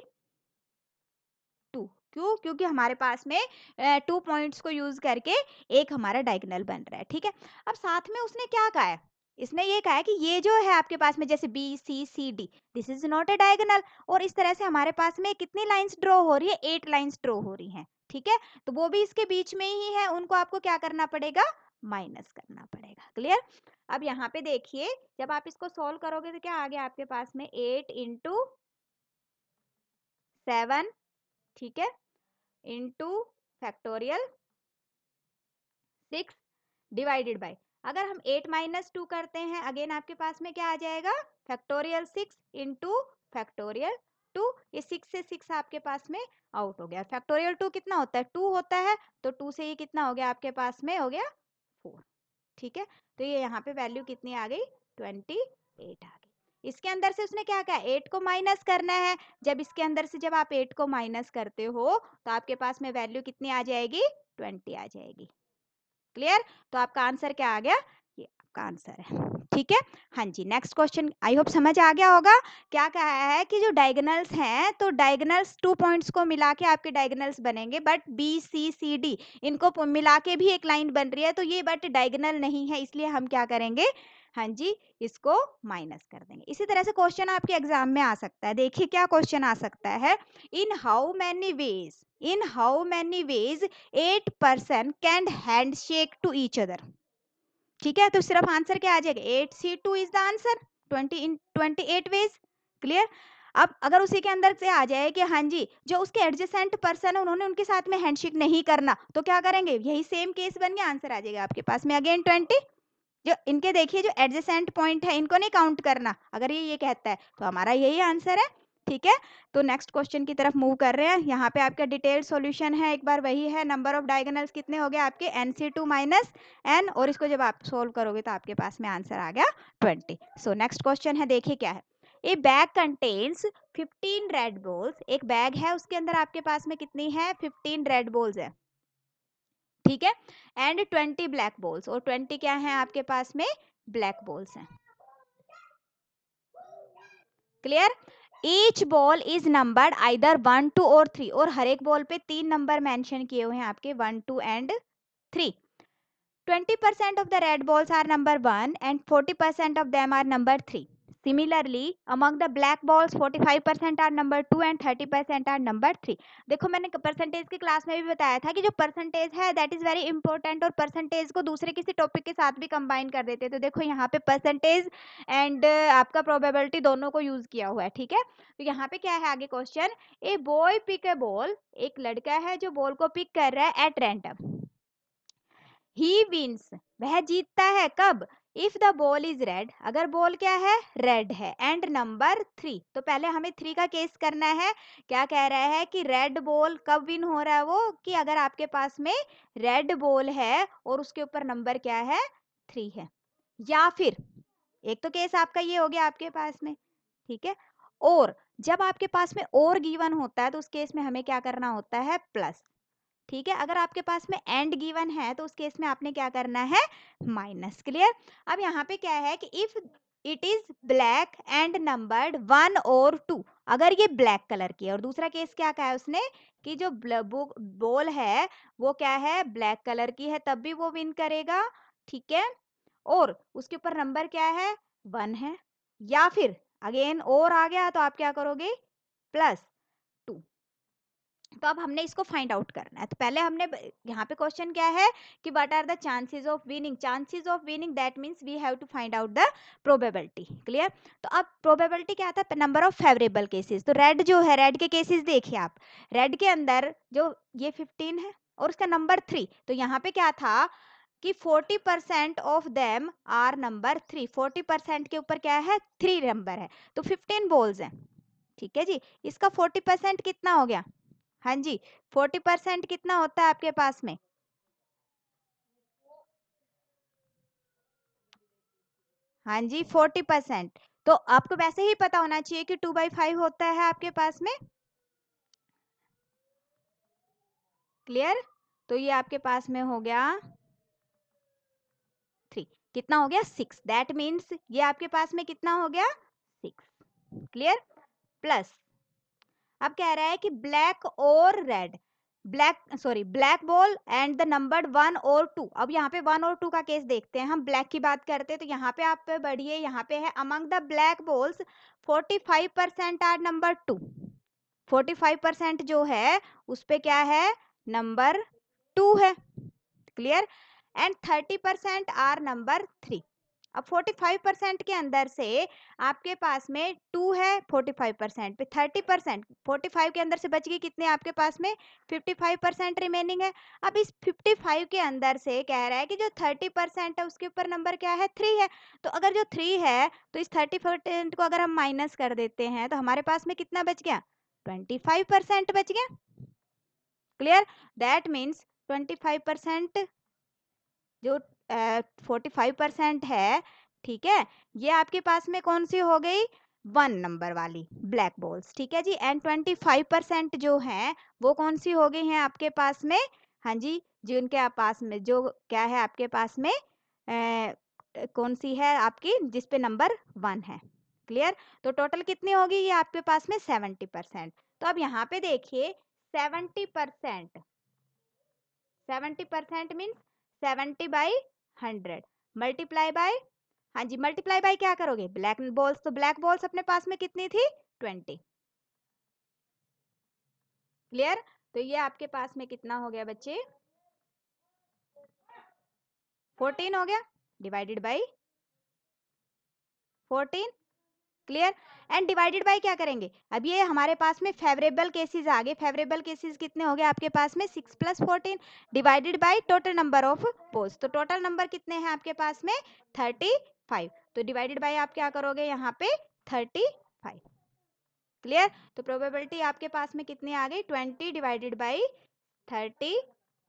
क्यों, क्योंकि हमारे पास में 2 पॉइंट्स को यूज करके एक हमारा डायगोनल बन रहा है, ठीक है। अब साथ में उसने क्या कहा है, इसने ये कहा है कि ये जो है आपके पास में जैसे B C C D, this is not a diagonal. और इस तरह से हमारे पास में कितनी लाइंस ड्रॉ हो रही है, 8 लाइंस ड्रॉ हो रही हैं, ठीक है। तो वो भी इसके बीच में ही है, उनको आपको क्या करना पड़ेगा, माइनस करना पड़ेगा। क्लियर। अब यहाँ पे देखिए, जब आप इसको सोल्व करोगे तो क्या आ गया आपके पास में, 8 × 7, ठीक है, इंटू फैक्टोरियल 6 डिवाइडेड बाय, अगर हम 8 माइनस 2 करते हैं अगेन आपके पास में क्या आ जाएगा, फैक्टोरियल 6 इंटू फैक्टोरियल 2। ये 6 से 6 आपके पास में आउट हो गया। फैक्टोरियल 2 कितना होता है, 2 होता है, तो 2 से ये कितना हो गया आपके पास में, हो गया 4। ठीक है, तो ये यहाँ पे वैल्यू कितनी आ गई, 28 आ गई। इसके अंदर से उसने क्या कहा, 8 को माइनस करना है। जब इसके अंदर से जब आप 8 को माइनस करते हो तो आपके पास में वैल्यू कितनी आ जाएगी, 20 आ जाएगी। क्लियर, तो आपका आंसर क्या आ गया, ये आपका आंसर है। ठीक है, हाँ जी, नेक्स्ट क्वेश्चन आई होप समझ आ गया होगा। क्या कहा है कि जो डायगोनल्स हैं, तो डायगोनल्स 2 पॉइंट्स को मिला के आपके डायगोनल्स बनेंगे, but B C C D इनको मिला के भी एक लाइन बन रही है, तो ये बट डायगोनल नहीं है, इसलिए हम क्या करेंगे, हाँ जी, इसको माइनस कर देंगे। इसी तरह से क्वेश्चन आपके एग्जाम में आ सकता है। देखिए क्या क्वेश्चन आ सकता है, in how many ways 8 person can handshake to each other। ठीक है, तो सिर्फ आंसर क्या आ जाएगा, 8C2 is the answer, 20 in 28 ways। Clear, अब अगर उसी के अंदर से आ जाए कि हाँ जी जो उसके एडजेसेंट पर्सन है उन्होंने उनके साथ में हैंडशेक नहीं करना, तो क्या करेंगे, यही सेम केस बन गया, आंसर आ जाएगा आपके पास में अगेन 20। जो इनके देखिए जो एडजेसेंट पॉइंट है इनको नहीं काउंट करना, अगर ये कहता है तो हमारा यही आंसर है। ठीक है, तो नेक्स्ट क्वेश्चन की तरफ मूव कर रहे हैं। यहाँ पे आपका डिटेल्ड सॉल्यूशन है, एक बार वही है, नंबर ऑफ डायगोनल्स कितने हो गए आपके, NC2 माइनस n, और इसको जब आप सोल्व करोगे तो आपके पास में आंसर आ गया 20। सो नेक्स्ट क्वेश्चन है, देखिए क्या है, a bag contains 15 red balls. एक बैग है उसके अंदर आपके पास में कितनी है, 15 रेड बॉल्स है। ठीक है, एंड 20 ब्लैक बॉल्स, और 20 क्या है आपके पास में, ब्लैक बॉल्स हैं। Clear, each ball is numbered either 1 2 और 3, और हर एक बॉल पे 3 नंबर मेंशन किए हुए हैं आपके, 1 2 and 3। 20% of the red balls are number 1 and 40% of them are number 3. Similarly, among the black balls 45% are number 2 and 30% are number 3. देखो मैंने परसेंटेज की क्लास में भी बताया था कि जो परसेंटेज है दैट इज वेरी इंपॉर्टेंट, और परसेंटेज को दूसरे किसी टॉपिक के साथ भी कंबाइन कर देते हैं। तो देखो यहाँ पे परसेंटेज एंड आपका प्रोबेबिलिटी दोनों को यूज किया हुआ है। ठीक है, तो यहाँ पे क्या है आगे question, a boy pick a ball, एक लड़का है जो बॉल को पिक कर रहा है एट रैंडम। ही विन्स, वह जीतता है, कब, if the ball is red, अगर बॉल क्या है, रेड है, एंड नंबर 3। तो पहले हमें 3 का केस करना है। क्या कह रहा है कि रेड बॉल कब विन हो रहा है वो, कि अगर आपके पास में रेड बॉल है और उसके ऊपर नंबर क्या है, 3 है। या फिर एक तो केस आपका ये हो गया आपके पास में, ठीक है, और जब आपके पास में और गिवन होता है तो उस केस में हमें क्या करना होता है, प्लस। ठीक है, अगर आपके पास में एंड गिवन है तो उस केस में आपने क्या करना है, माइनस। क्लियर, अब यहाँ पे क्या है कि if it is black and numbered 1 और 2, अगर ये ब्लैक कलर की है, और दूसरा केस क्या कहा है उसने कि जो बॉल है वो क्या है, ब्लैक कलर की है, तब भी वो विन करेगा। ठीक है, और उसके ऊपर नंबर क्या है, 1 है। या फिर अगेन और आ गया तो आप क्या करोगे, प्लस 2। तो अब हमने इसको फाइंड आउट करना है। तो पहले हमने यहाँ पे क्वेश्चन क्या है कि what are the chances of winning, chances of winning that means we have to find out the probability. Clear, तो अब प्रोबेबिलिटी क्या था, नंबर ऑफ फेवरेबल केसेस। तो रेड जो है, रेड के केसेस देखिए आप, रेड के अंदर जो ये 15 है और उसका नंबर 3, तो यहाँ पे क्या था कि 40% ऑफ देम आर नंबर 3, 40% के ऊपर क्या है, 3 नंबर है, तो 15 बॉल्स हैं। ठीक है जी, इसका 40% कितना हो गया, हाँ जी 40% कितना होता है आपके पास में, हाँ जी 40%। तो आपको वैसे ही पता होना चाहिए कि 2/5 होता है आपके पास में। क्लियर, तो ये आपके पास में हो गया 3, कितना हो गया 6, दैट मीन्स ये आपके पास में कितना हो गया 6। क्लियर, प्लस अब कह रहा है कि ब्लैक और red, black ball and the numbered 1 और 2। अब यहाँ पे 1 और 2 का केस देखते हैं, हम ब्लैक की बात करते हैं, तो यहाँ पे आप बढ़िए, यहाँ पे है among the black balls 45% are number 2, 45% जो है उस पे क्या है, नंबर 2 है। Clear, and 30% are number 3। अब 45% के अंदर से आपके पास में 2 है, 45% पे 30%, 45 के अंदर से बच गई कितने आपके पास में 55% रिमेनिंग है। अब इस 55 के अंदर से कह रहा है कि जो 30% है उसके ऊपर नंबर क्या है 3 है। तो अगर जो 3 है तो इस 30% को अगर हम माइनस कर देते हैं तो हमारे पास में कितना बच गया 25% बच गया। क्लियर, दैट मीन्स 25% जो 45% है, ठीक है, ये आपके पास में कौन सी हो गई 1 नंबर वाली ब्लैक बॉल्स, ठीक है जी। एंड 25% जो है वो कौन सी हो गई हैं आपके पास में, हाँ जी, जिनके पास में जो क्या है आपके पास में कौन सी है आपकी जिस पे नंबर 1 है। क्लियर, तो टोटल कितनी होगी ये आपके पास में 70%। तो अब यहाँ पे देखिए 70%, 70% मीन्स 70/100 मल्टीप्लाई बाय, हाँ जी, मल्टीप्लाई बाय क्या करोगे ब्लैक बॉल्स, तो ब्लैक बॉल्स अपने पास में कितनी थी 20। क्लियर, तो ये आपके पास में कितना हो गया बच्चे 14 हो गया divided by 14। Clear, and divided by क्या करेंगे, अब ये हमारे पास में फेवरेबल केसेस आ गए, फेवरेबल केसेस कितने हो गए आपके पास में 6 + 14 divided by total number of balls, तो टोटल नंबर कितने हैं आपके पास में 35, तो डिवाइडेड बाय आप क्या करोगे यहाँ पे 35। क्लियर, तो प्रोबेबिलिटी आपके पास में कितनी आ गई 20 डिवाइडेड बाय 35,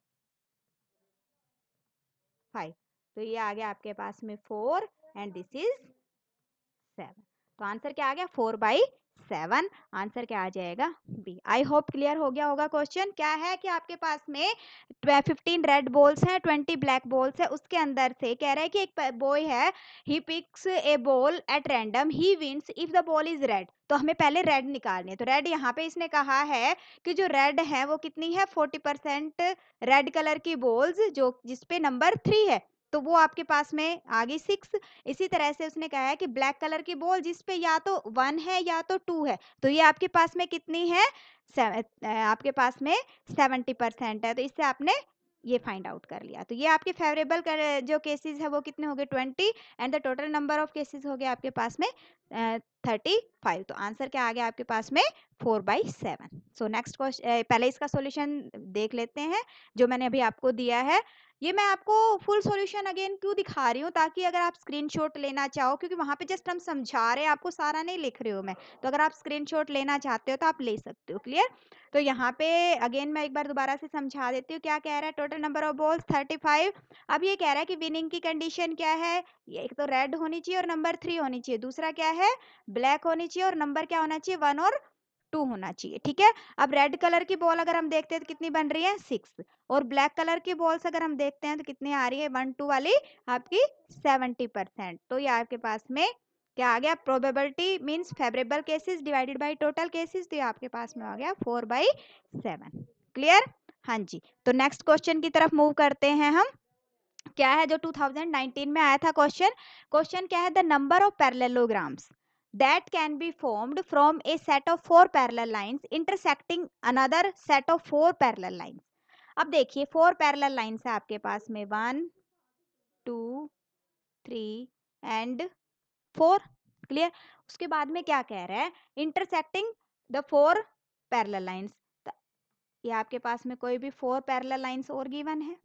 तो ये आ गया आपके पास में 4 एंड दिस इज 7। तो आंसर क्या आ गया 4/7, आंसर क्या आ जाएगा बी। आई होप क्लियर हो गया होगा। क्वेश्चन क्या है कि आपके पास में 15 रेड बॉल्स हैं, 20 ब्लैक बॉल्स है, उसके अंदर से कह रहा है कि एक बॉय है, he picks a ball at random, he wins if the ball is red. तो हमें पहले रेड निकालनी है, तो रेड यहाँ पे इसने कहा है कि जो रेड है वो कितनी है 40% रेड कलर की बॉल्स जो जिसपे नंबर 3 है, तो वो आपके पास में आ गई 6। इसी तरह से उसने कहा है कि ब्लैक कलर की बॉल जिस पे या तो 1 है या तो 2 है, तो ये आपके पास में कितनी है आपके पास में 70% है, तो इससे आपने ये फाइंड आउट कर लिया। तो ये आपके फेवरेबल जो केसेस है वो कितने हो गए 20 and the total number of cases हो गए आपके पास में 35। तो आंसर क्या आ गया आपके पास में 4/7। सो नेक्स्ट क्वेश्चन, पहले इसका सॉल्यूशन देख लेते हैं जो मैंने अभी आपको दिया है। ये मैं आपको फुल सॉल्यूशन अगेन क्यों दिखा रही हूँ, ताकि अगर आप स्क्रीनशॉट लेना चाहो, क्योंकि वहाँ पे जस्ट हम समझा रहे हैं, आपको सारा नहीं लिख रही हूँ मैं, तो अगर आप स्क्रीनशॉट लेना चाहते हो तो आप ले सकते हो। क्लियर, तो यहाँ पे अगेन मैं एक बार दोबारा से समझा देती हूँ क्या कह रहा है। Total number of balls 35। अब ये कह रहा है कि विनिंग की कंडीशन क्या है, ये एक तो रेड होनी चाहिए और नंबर 3 होनी चाहिए, दूसरा क्या है ब्लैक होनी चाहिए और नंबर क्या होना चाहिए 1 और 2 होना चाहिए। ठीक है, अब रेड कलर की बॉल अगर हम देखते हैं तो कितनी बन रही है 6, और ब्लैक कलर की बॉल्स अगर हम देखते हैं तो कितनी आ रही है 1 2 वाली आपकी 70%। तो ये आपके पास में क्या आ गया probability means favourable cases divided by total cases, तो ये आपके पास में आ गया 4/7। क्लियर, हाँ जी। तो नेक्स्ट क्वेश्चन की तरफ मूव करते हैं हम। क्या है जो 2019 में आया था क्वेश्चन, क्वेश्चन क्या है the number of parallelograms that can be formed from a set of 4 parallel lines intersecting another set of 4 parallel lines। अब देखिए 4 पैरेलल लाइन्स है आपके पास में 1 2 3 एंड 4। क्लियर, उसके बाद में क्या कह रहा है इंटरसेक्टिंग द 4 पैरेलल लाइन्स, ये आपके पास में कोई भी 4 पैरेलल लाइन्स और गिवन है।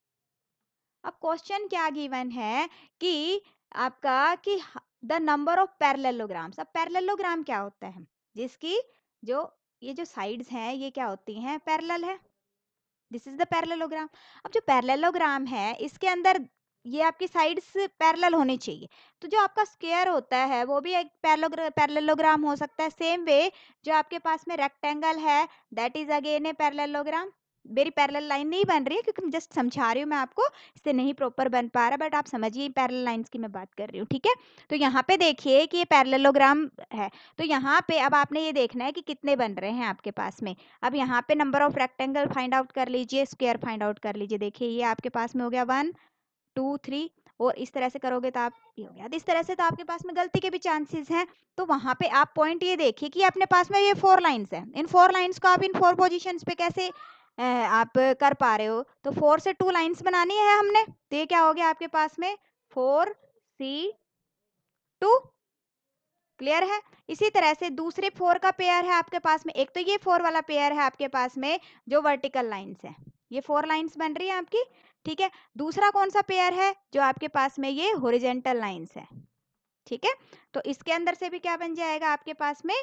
अब क्वेश्चन क्या गिवन है कि आपका कि द नंबर ऑफ पैरेललोग्राम्स। अब पैरेललोग्राम क्या होता है जिसकी जो ये जो साइड्स हैं ये क्या होती हैं पैरेलल है, दिस इज द पैरेललोग्राम। अब जो पैरेललोग्राम है इसके अंदर ये आपकी साइड्स पैरेलल होनी चाहिए, तो जो आपका स्क्वायर होता है वो भी एक पैरेललोग्राम हो सकता है। सेम वे जो आपके पास में रेक्टेंगल है that is again a parallelogram. मेरी पैरेलल लाइन नहीं बन रही है क्योंकि मैं जस्ट समझा रही हूँ मैं आपको, इससे नहीं प्रॉपर बन पा रहा, बट आप समझिए पैरेलल लाइंस की मैं बात कर रही हूँ। ठीक है, तो यहाँ पे देखिए कि ये पैरेललोग्राम है, तो यहाँ पे अब आपने ये देखना है कि कितने बन रहे हैं आपके पास में। अब यहाँ पे number of rectangle find out कर लीजिए, स्क्वायर फाइंड आउट कर लीजिए। देखिए ये आपके पास में हो गया 1 2 3, और इस तरह से करोगे तो आप ये हो गया। इस तरह से तो आपके पास में गलती के भी चांसेस हैं, तो वहां पे आप पॉइंट ये देखिए कि अपने पास में ये 4 लाइंस हैं, इन 4 लाइंस को आप इन 4 पोजीशंस पे कैसे आप कर पा रहे हो। तो 4 से 2 लाइंस बनानी है हमने, तो ये क्या हो गया आपके पास में 4 4C2। क्लियर है। इसी तरह से दूसरे 4 का पेयर है आपके पास में, एक तो ये 4 वाला पेयर है आपके पास में जो वर्टिकल लाइंस है, ये 4 लाइंस बन रही है आपकी, ठीक है। दूसरा कौन सा पेयर है जो आपके पास में ये हॉरिजॉन्टल लाइंस है, ठीक है। तो इसके अंदर से भी क्या बन जाएगा आपके पास में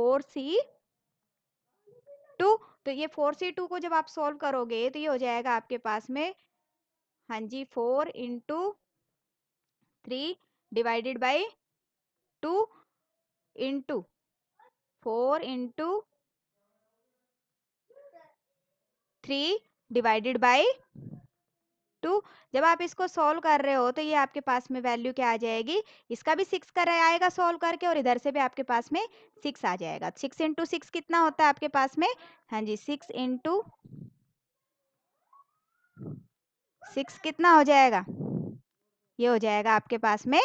4C2। तो ये 4C2 को जब आप सॉल्व करोगे तो ये हो जाएगा आपके पास में, हाँ जी, 4 into 3 divided by 2 into 4 into 3 divided by 2। जब आप इसको सॉल्व कर रहे हो तो ये आपके पास में वैल्यू क्या आ जाएगी, इसका भी 6 कर आएगा सॉल्व करके, और इधर से भी आपके पास में 6 आ जाएगा। 6 इंटू 6 कितना होता है आपके पास में, हाँ जी, 6 इंटू 6 कितना हो जाएगा, ये हो जाएगा आपके पास में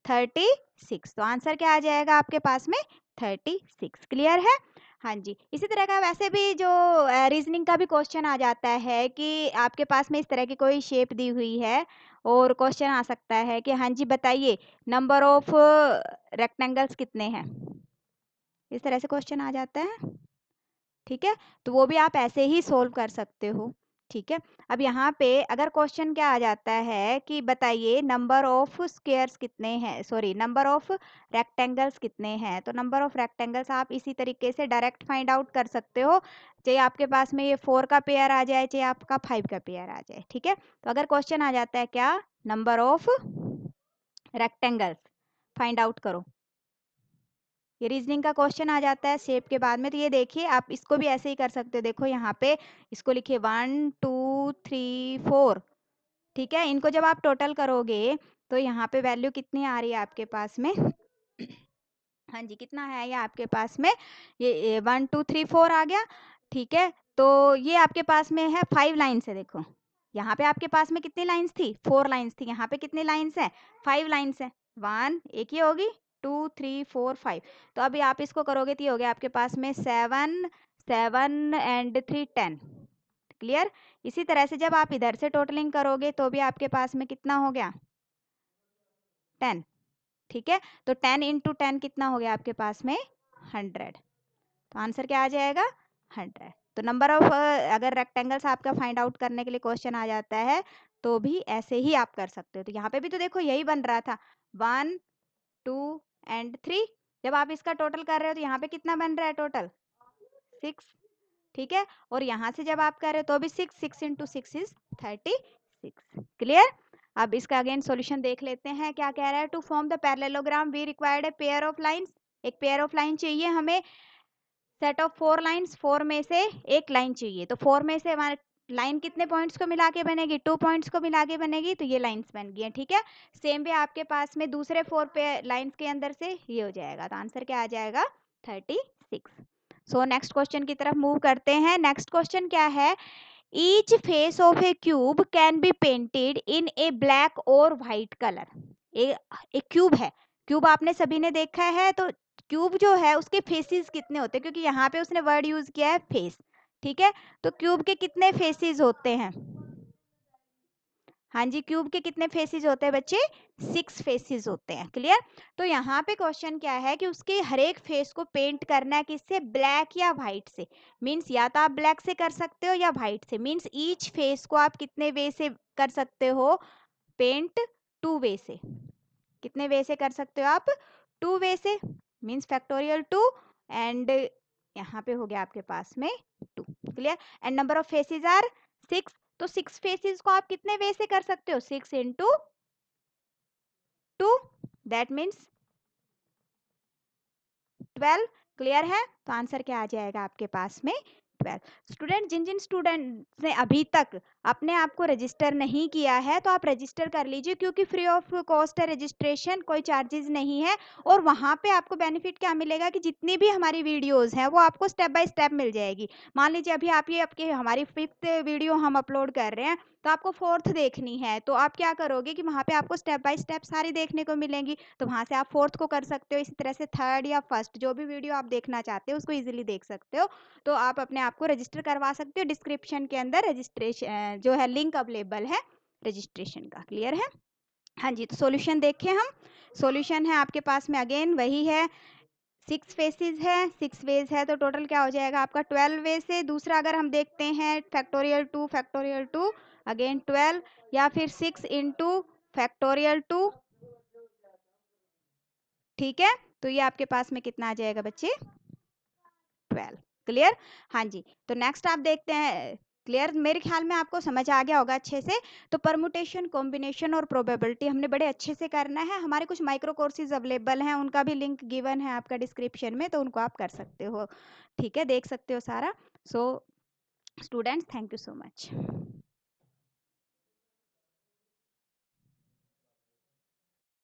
36। तो आंसर क्या आ जाएगा आपके पास में 36। क्लियर है। हाँ जी, इसी तरह का वैसे भी जो रीजनिंग का भी क्वेश्चन आ जाता है कि आपके पास में इस तरह की कोई शेप दी हुई है और क्वेश्चन आ सकता है कि हाँ जी बताइए नंबर ऑफ रेक्टेंगल्स कितने हैं, इस तरह से क्वेश्चन आ जाता है, ठीक है। तो वो भी आप ऐसे ही सोल्व कर सकते हो, ठीक है। अब यहाँ पे अगर क्वेश्चन क्या आ जाता है कि बताइए नंबर ऑफ स्क्वायर्स कितने हैं, सॉरी नंबर ऑफ रेक्टेंगल्स कितने हैं, तो नंबर ऑफ रेक्टेंगल्स आप इसी तरीके से डायरेक्ट फाइंड आउट कर सकते हो, चाहे आपके पास में ये 4 का पेयर आ जाए चाहे आपका 5 का पेयर आ जाए, ठीक है। तो अगर क्वेश्चन आ जाता है क्या, number of rectangles find out करो, ये रीजनिंग का क्वेश्चन आ जाता है शेप के बाद में, तो ये देखिए आप इसको भी ऐसे ही कर सकते हो। देखो यहाँ पे इसको लिखिए 1 2 3 4, ठीक है। इनको जब आप टोटल करोगे तो यहाँ पे वैल्यू कितनी आ रही है आपके पास में हाँ जी, कितना है ये आपके पास में, ये 1 2 3 4 आ गया, ठीक है। तो ये आपके पास में है 5 लाइन्स है। देखो यहाँ पे आपके पास में कितनी लाइन्स थी, 4 लाइन्स थी, यहाँ पे कितनी लाइन्स है, 5 लाइन्स है। 1 एक ही होगी, 2 3 4 5। तो अभी आप इसको करोगे तो ये हो गया आपके पास में 7 7 एंड 3 10। क्लियर। इसी तरह से जब आप इधर से टोटलिंग करोगे तो भी आपके पास में कितना हो गया, 10, ठीक है। तो 10 इंटू 10 कितना हो गया आपके पास में 100। तो आंसर क्या आ जाएगा 100। तो नंबर ऑफ अगर रेक्टेंगल्स आपका फाइंड आउट करने के लिए क्वेश्चन आ जाता है तो भी ऐसे ही आप कर सकते हो। तो यहाँ पे भी तो देखो यही बन रहा था 1 2 एंड 3, जब आप इसका टोटल कर रहे हो तो यहाँ पे कितना बन रहा है टोटल 6, ठीक है। और यहाँ से जब आप कर रहे हो तो भी 6, 6 इंटू 6 इज 36। क्लियर। अब इसका अगेन सॉल्यूशन देख लेते हैं क्या कह रहा है। To form the parallelogram we required a pair of lines, एक पेयर ऑफ लाइन चाहिए हमें, सेट ऑफ 4 लाइंस, 4 में से एक लाइन चाहिए। तो 4 में से हमारे लाइन कितने पॉइंट्स को मिला के बनेगी, 2 पॉइंट्स को मिला के बनेगी, तो ये लाइंस बन गई हैं, ठीक है। सेम वे आपके पास में दूसरे 4 पे लाइंस के अंदर से ये हो जाएगा। तो आंसर क्या आ जाएगा 36। सो नेक्स्ट क्वेश्चन की तरफ मूव करते हैं। नेक्स्ट क्वेश्चन क्या है, each face of a cube can be painted in a black और व्हाइट कलर। एक क्यूब है, क्यूब आपने सभी ने देखा है, तो क्यूब जो है उसके फेसेस कितने होते हैं, क्योंकि यहाँ पे उसने वर्ड यूज किया है फेस, ठीक है। तो क्यूब के कितने फेसेस होते हैं, हाँ जी, क्यूब के कितने फेसेस होते हैं बच्चे, 6 फेसेस होते हैं। क्लियर। तो यहाँ पे क्वेश्चन क्या है कि उसके हर एक फेस को पेंट करना है किससे, ब्लैक या व्हाइट से। मीन्स या तो आप ब्लैक से कर सकते हो या व्हाइट से। मीन्स ईच फेस को आप कितने वे से कर सकते हो पेंट, 2 वे से। कितने वे से कर सकते हो आप, 2 वे से। मीन्स फैक्टोरियल 2 एंड यहाँ पे हो गया आपके पास में 2। Clear. And number of faces are 6। तो 6 फेसेस को आप कितने वे से कर सकते हो, 6 इंटू 2, दैट मीन्स 12। क्लियर है। तो आंसर क्या आ जाएगा आपके पास में 12। स्टूडेंट, जिन जिन स्टूडेंट ने अभी तक अपने आप को रजिस्टर नहीं किया है तो आप रजिस्टर कर लीजिए, क्योंकि फ्री ऑफ कॉस्ट है रजिस्ट्रेशन, कोई चार्जेस नहीं है। और वहाँ पे आपको बेनिफिट क्या मिलेगा कि जितनी भी हमारी वीडियोस हैं वो आपको स्टेप बाय स्टेप मिल जाएगी। मान लीजिए अभी आप ये आपके हमारी 5th वीडियो हम अपलोड कर रहे हैं, तो आपको 4th देखनी है, तो आप क्या करोगे कि वहाँ पे आपको स्टेप बाय स्टेप सारी देखने को मिलेंगी, तो वहाँ से आप 4th को कर सकते हो। इसी तरह से 3rd या 1st जो भी वीडियो आप देखना चाहते हो उसको इजीली देख सकते हो। तो आप अपने आप को रजिस्टर करवा सकते हो। डिस्क्रिप्शन के अंदर रजिस्ट्रेशन जो है लिंक अवेलेबल है रजिस्ट्रेशन का। क्लियर है। हाँ जी, तो सॉल्यूशन देखें हम। सॉल्यूशन है आपके पास में अगेन वही है, 6 फेसेस है, 6 वेज है, तो टोटल क्या हो जाएगा आपका 12 वे से। दूसरा अगर हम देखते हैं फैक्टोरियल 2 अगेन 12, या फिर 6 इंटू फैक्टोरियल 2, ठीक है। तो ये आपके पास में कितना आ जाएगा बच्चे, 12। क्लियर? हाँ जी, तो नेक्स्ट आप देखते हैं। क्लियर? मेरे ख्याल में आपको समझ आ गया होगा अच्छे से। तो परमुटेशन, कॉम्बिनेशन और प्रोबेबिलिटी हमने बड़े अच्छे से करना है। हमारे कुछ माइक्रो कोर्सेज अवेलेबल हैं, उनका भी लिंक गिवन है आपका डिस्क्रिप्शन में, तो उनको आप कर सकते हो। ठीक है, देख सकते हो सारा। So students, thank you so much.